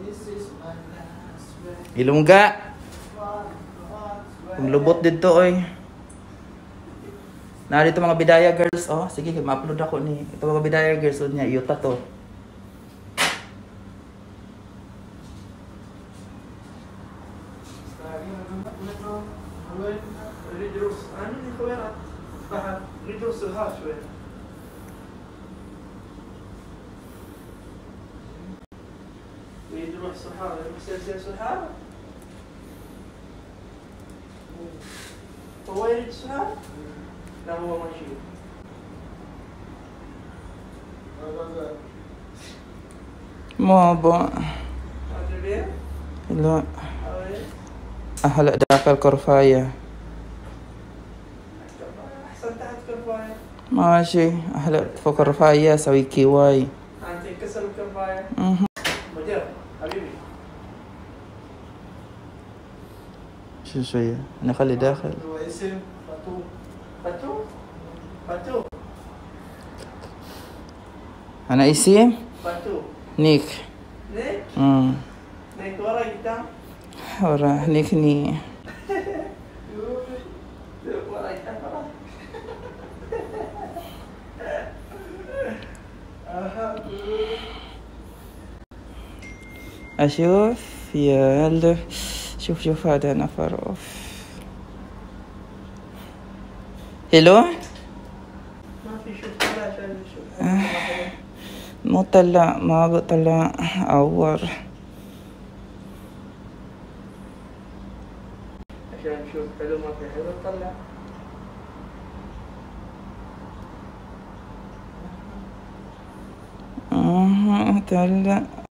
Ilungga. Kung lubot dito oy. Na dito mga bidaya girls, oh. Sige, ma-upload ako ni. Ito mga bidaya girls, niya yuta to. يروح صحارى مسلسل صحارى هو يريد صحارى لا هو ماشي Mabo. لا هلا داك الكرفاية أحسن تحت كرفاية ماشي هلا فوق الرفاية سوي كيواي أنت كسر الكرفاية مدير حبيبي شو شوية نخلي داخل اسم فاتو أنا اسم فاتو نيك نيك ورا قدام ورا نيك ني ورا قدام ورا أشوف يلا شوف هذا نفر أوف هلو ما في شوف ولا عشان نشوف مو طلع ما بطلع أور عشان نشوف حلو ما في حلو طلع طلع